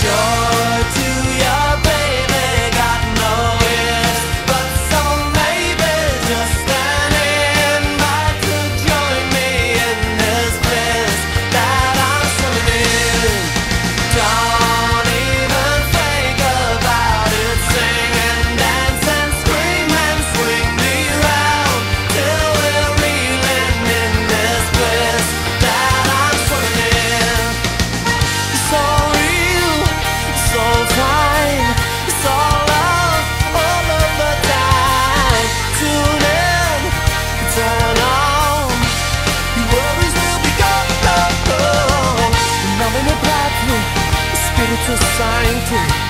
You're too young, baby, got no ears, but some maybe just an invite to join me in this bliss that I'm swimming in. Don't even think about it, sing and dance and scream and swing me round till we're reeling in this bliss that I'm swimming in. So real, so fine, it's all love all of the time. Tune in, turn on, your worries will be gone. Numbing the pathway, spiritual science.